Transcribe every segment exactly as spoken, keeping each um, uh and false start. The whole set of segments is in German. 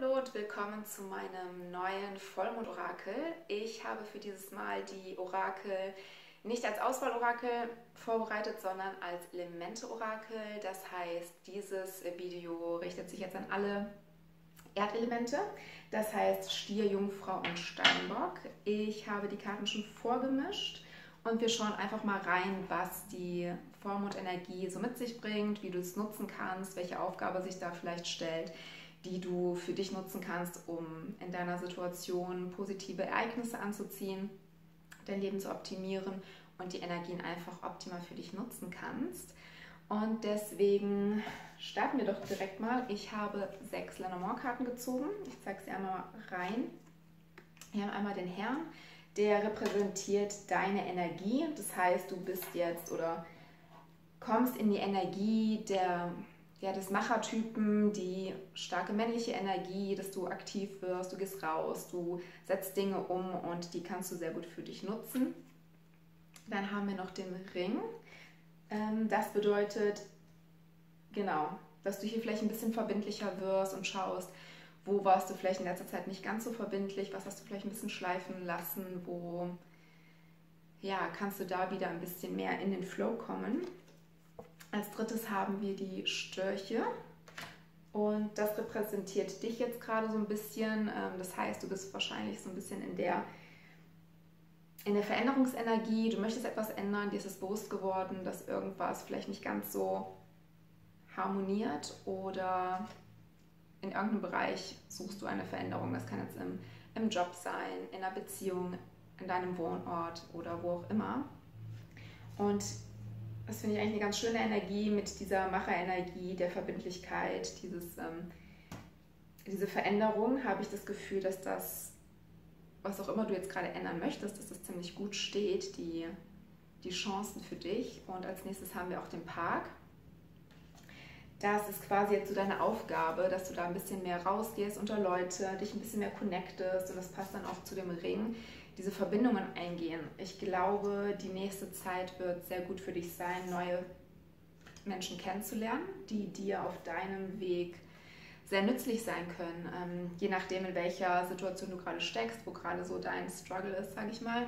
Hallo und willkommen zu meinem neuen Vollmond-Orakel. Ich habe für dieses Mal die Orakel nicht als Auswahl-Orakel vorbereitet, sondern als Elemente-Orakel. Das heißt, dieses Video richtet sich jetzt an alle Erdelemente, das heißt Stier, Jungfrau und Steinbock. Ich habe die Karten schon vorgemischt und wir schauen einfach mal rein, was die Vollmondenergie so mit sich bringt, wie du es nutzen kannst, welche Aufgabe sich da vielleicht stellt, die du für dich nutzen kannst, um in deiner Situation positive Ereignisse anzuziehen, dein Leben zu optimieren und die Energien einfach optimal für dich nutzen kannst. Und deswegen starten wir doch direkt mal. Ich habe sechs Lenormand-Karten gezogen. Ich zeige sie einmal rein. Wir haben einmal den Herrn, der repräsentiert deine Energie. Das heißt, du bist jetzt oder kommst in die Energie der, ja, des Machertypen, die starke männliche Energie, dass du aktiv wirst, du gehst raus, du setzt Dinge um und die kannst du sehr gut für dich nutzen. Dann haben wir noch den Ring. Das bedeutet, genau, dass du hier vielleicht ein bisschen verbindlicher wirst und schaust, wo warst du vielleicht in letzter Zeit nicht ganz so verbindlich, was hast du vielleicht ein bisschen schleifen lassen, wo ja, kannst du da wieder ein bisschen mehr in den Flow kommen. Als drittes haben wir die Störche und das repräsentiert dich jetzt gerade so ein bisschen. Das heißt, du bist wahrscheinlich so ein bisschen in der in der Veränderungsenergie, du möchtest etwas ändern, dir ist es bewusst geworden, dass irgendwas vielleicht nicht ganz so harmoniert oder in irgendeinem Bereich suchst du eine Veränderung. Das kann jetzt im, im Job sein, in einer Beziehung, in deinem Wohnort oder wo auch immer. Und das finde ich eigentlich eine ganz schöne Energie mit dieser Macherenergie, der Verbindlichkeit, dieses, ähm, diese Veränderung, habe ich das Gefühl, dass das, was auch immer du jetzt gerade ändern möchtest, dass das ziemlich gut steht, die, die Chancen für dich. Und als nächstes haben wir auch den Park. Das ist quasi jetzt so deine Aufgabe, dass du da ein bisschen mehr rausgehst unter Leute, dich ein bisschen mehr connectest und das passt dann auch zu dem Ring, diese Verbindungen eingehen. Ich glaube, die nächste Zeit wird sehr gut für dich sein, neue Menschen kennenzulernen, die dir auf deinem Weg sehr nützlich sein können, ähm, je nachdem, in welcher Situation du gerade steckst, wo gerade so dein Struggle ist, sage ich mal.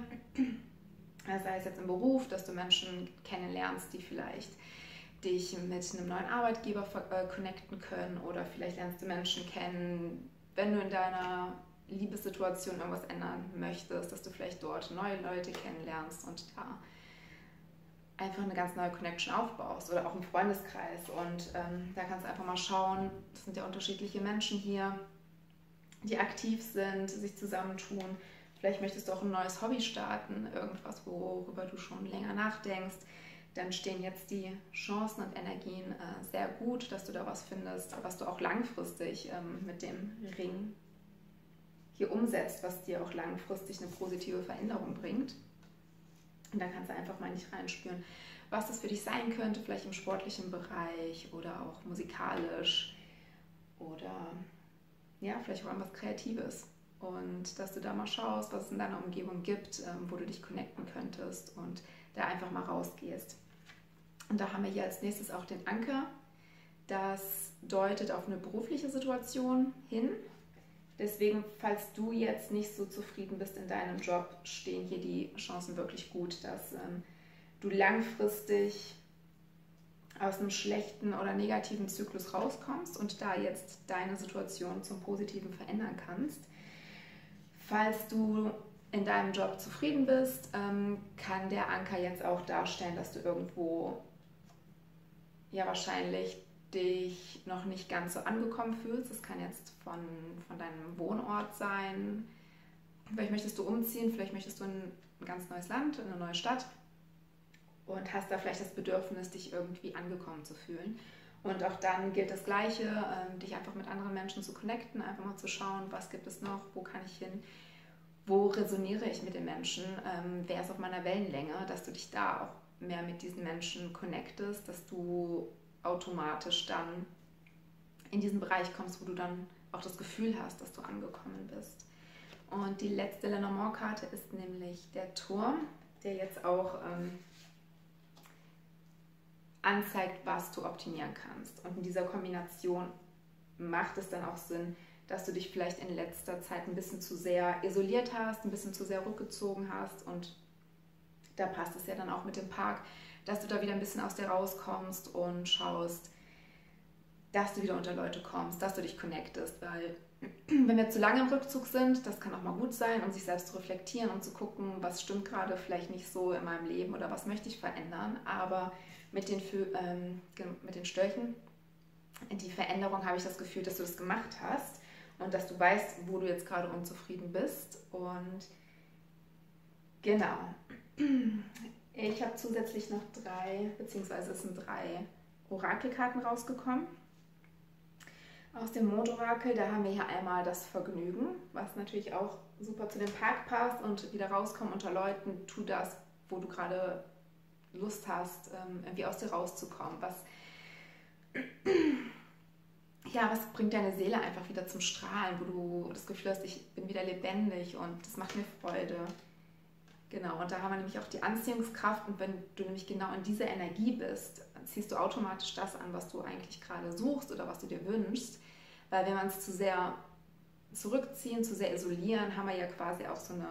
Sei es jetzt im Beruf, dass du Menschen kennenlernst, die vielleicht dich mit einem neuen Arbeitgeber äh, connecten können, oder vielleicht lernst du Menschen kennen, wenn du in deiner Liebessituation irgendwas ändern möchtest, dass du vielleicht dort neue Leute kennenlernst und da einfach eine ganz neue Connection aufbaust oder auch im Freundeskreis. Und ähm, da kannst du einfach mal schauen, es sind ja unterschiedliche Menschen hier, die aktiv sind, sich zusammentun. Vielleicht möchtest du auch ein neues Hobby starten, irgendwas, worüber du schon länger nachdenkst. Dann stehen jetzt die Chancen und Energien äh, sehr gut, dass du da was findest, was du auch langfristig ähm, mit dem Ring hier umsetzt, was dir auch langfristig eine positive Veränderung bringt. Und da kannst du einfach mal nicht reinspüren, was das für dich sein könnte, vielleicht im sportlichen Bereich oder auch musikalisch oder ja, vielleicht auch irgendwas Kreatives. Und dass du da mal schaust, was es in deiner Umgebung gibt, ähm, wo du dich connecten könntest und da einfach mal rausgehst. Und da haben wir hier als nächstes auch den Anker. Das deutet auf eine berufliche Situation hin. Deswegen, falls du jetzt nicht so zufrieden bist in deinem Job, stehen hier die Chancen wirklich gut, dass ähm, du langfristig aus einem schlechten oder negativen Zyklus rauskommst und da jetzt deine Situation zum Positiven verändern kannst. Falls du in deinem Job zufrieden bist, ähm, kann der Anker jetzt auch darstellen, dass du irgendwo ja wahrscheinlich dich noch nicht ganz so angekommen fühlst. Das kann jetzt von, von deinem Wohnort sein. Vielleicht möchtest du umziehen, vielleicht möchtest du in ein ganz neues Land, in eine neue Stadt und hast da vielleicht das Bedürfnis, dich irgendwie angekommen zu fühlen. Und auch dann gilt das Gleiche, ähm, dich einfach mit anderen Menschen zu connecten, einfach mal zu schauen, was gibt es noch, wo kann ich hin, wo resoniere ich mit den Menschen, ähm, wer ist auf meiner Wellenlänge, dass du dich da auch mehr mit diesen Menschen connectest, dass du automatisch dann in diesen Bereich kommst, wo du dann auch das Gefühl hast, dass du angekommen bist. Und die letzte Lenormand-Karte ist nämlich der Turm, der jetzt auch ähm, anzeigt, was du optimieren kannst. Und in dieser Kombination macht es dann auch Sinn, dass du dich vielleicht in letzter Zeit ein bisschen zu sehr isoliert hast, ein bisschen zu sehr rückgezogen hast, und da passt es ja dann auch mit dem Park, dass du da wieder ein bisschen aus dir rauskommst und schaust, dass du wieder unter Leute kommst, dass du dich connectest, weil wenn wir zu lange im Rückzug sind, das kann auch mal gut sein, um sich selbst zu reflektieren und zu gucken, was stimmt gerade vielleicht nicht so in meinem Leben oder was möchte ich verändern, aber mit den, ähm, mit den Störchen, die Veränderung, habe ich das Gefühl, dass du das gemacht hast und dass du weißt, wo du jetzt gerade unzufrieden bist. Und genau, ich habe zusätzlich noch drei, beziehungsweise es sind drei Orakelkarten rausgekommen. Aus dem Mondorakel, da haben wir hier einmal das Vergnügen, was natürlich auch super zu dem Park passt, und wieder rauskommen unter Leuten, tu das, wo du gerade Lust hast, irgendwie aus dir rauszukommen. Was, ja, was bringt deine Seele einfach wieder zum Strahlen, wo du das Gefühl hast, ich bin wieder lebendig und das macht mir Freude. Genau, und da haben wir nämlich auch die Anziehungskraft, und wenn du nämlich genau in dieser Energie bist, ziehst du automatisch das an, was du eigentlich gerade suchst oder was du dir wünschst, weil wenn wir uns zu sehr zurückziehen, zu sehr isolieren, haben wir ja quasi auch so eine,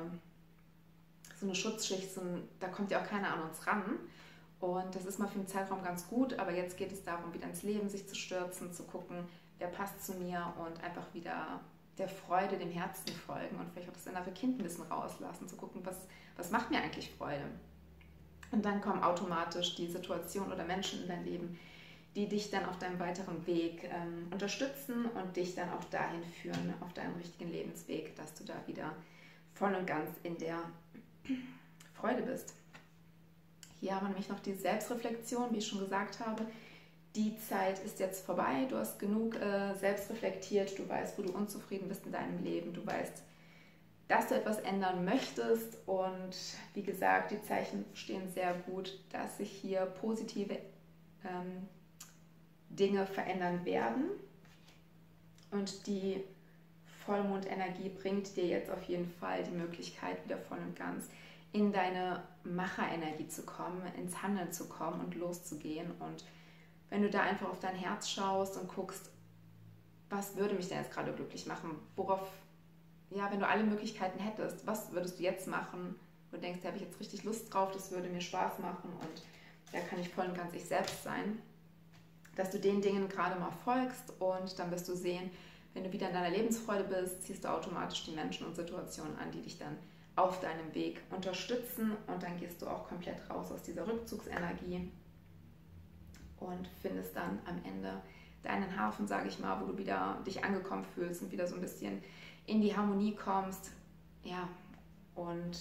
so eine Schutzschicht, so ein, da kommt ja auch keiner an uns ran, und das ist mal für den Zeitraum ganz gut, aber jetzt geht es darum, wieder ins Leben sich zu stürzen, zu gucken, wer passt zu mir, und einfach wieder der Freude, dem Herzen folgen und vielleicht auch das innere Kind ein bisschen rauslassen, zu gucken, was, was macht mir eigentlich Freude. Und dann kommen automatisch die Situationen oder Menschen in dein Leben, die dich dann auf deinem weiteren Weg ähm, unterstützen und dich dann auch dahin führen, auf deinen richtigen Lebensweg, dass du da wieder voll und ganz in der Freude bist. Hier haben wir nämlich noch die Selbstreflexion, wie ich schon gesagt habe. Die Zeit ist jetzt vorbei, du hast genug äh, selbst reflektiert, du weißt, wo du unzufrieden bist in deinem Leben, du weißt, dass du etwas ändern möchtest, und wie gesagt, die Zeichen stehen sehr gut, dass sich hier positive ähm, Dinge verändern werden, und die Vollmondenergie bringt dir jetzt auf jeden Fall die Möglichkeit, wieder voll und ganz in deine Macherenergie zu kommen, ins Handeln zu kommen und loszugehen. Und wenn du da einfach auf dein Herz schaust und guckst, was würde mich denn jetzt gerade glücklich machen, worauf, ja, wenn du alle Möglichkeiten hättest, was würdest du jetzt machen, wo du denkst, da habe ich jetzt richtig Lust drauf, das würde mir Spaß machen und da kann ich voll und ganz ich selbst sein, dass du den Dingen gerade mal folgst, und dann wirst du sehen, wenn du wieder in deiner Lebensfreude bist, ziehst du automatisch die Menschen und Situationen an, die dich dann auf deinem Weg unterstützen, und dann gehst du auch komplett raus aus dieser Rückzugsenergie und findest dann am Ende deinen Hafen, sage ich mal, wo du wieder dich angekommen fühlst und wieder so ein bisschen in die Harmonie kommst. Ja, und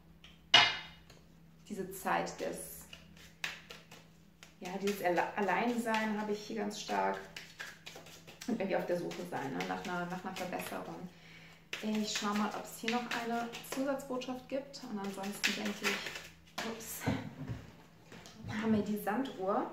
diese Zeit des, ja, dieses Alleinsein habe ich hier ganz stark, und irgendwie auf der Suche sein, ne, nach, einer, nach einer Verbesserung. Ich schaue mal, ob es hier noch eine Zusatzbotschaft gibt, und ansonsten denke ich, ups, haben wir die Sanduhr.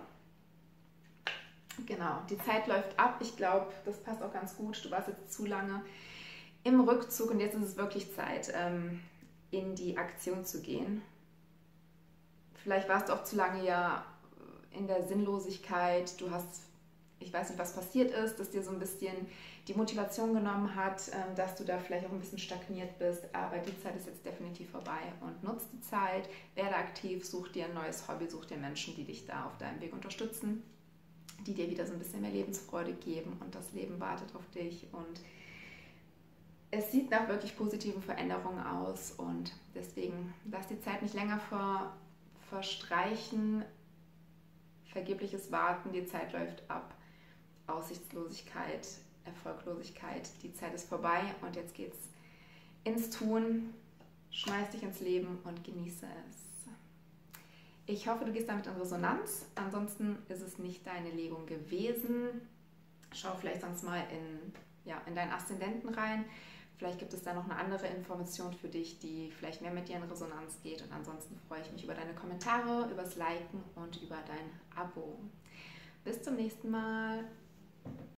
Genau, die Zeit läuft ab. Ich glaube, das passt auch ganz gut. Du warst jetzt zu lange im Rückzug, und jetzt ist es wirklich Zeit, in die Aktion zu gehen. Vielleicht warst du auch zu lange ja in der Sinnlosigkeit. Du hast, ich weiß nicht, was passiert ist, dass dir so ein bisschen die Motivation genommen hat, dass du da vielleicht auch ein bisschen stagniert bist. Aber die Zeit ist jetzt definitiv vorbei, und nutz die Zeit, werde aktiv, such dir ein neues Hobby, such dir Menschen, die dich da auf deinem Weg unterstützen, die dir wieder so ein bisschen mehr Lebensfreude geben, und das Leben wartet auf dich, und es sieht nach wirklich positiven Veränderungen aus, und deswegen lass die Zeit nicht länger ver, verstreichen, vergebliches Warten, die Zeit läuft ab, Aussichtslosigkeit, Erfolglosigkeit, die Zeit ist vorbei, und jetzt geht's ins Tun, schmeiß dich ins Leben und genieße es. Ich hoffe, du gehst damit in Resonanz. Ansonsten ist es nicht deine Legung gewesen. Schau vielleicht sonst mal in, ja, in deinen Aszendenten rein. Vielleicht gibt es da noch eine andere Information für dich, die vielleicht mehr mit dir in Resonanz geht. Und ansonsten freue ich mich über deine Kommentare, übers Liken und über dein Abo. Bis zum nächsten Mal.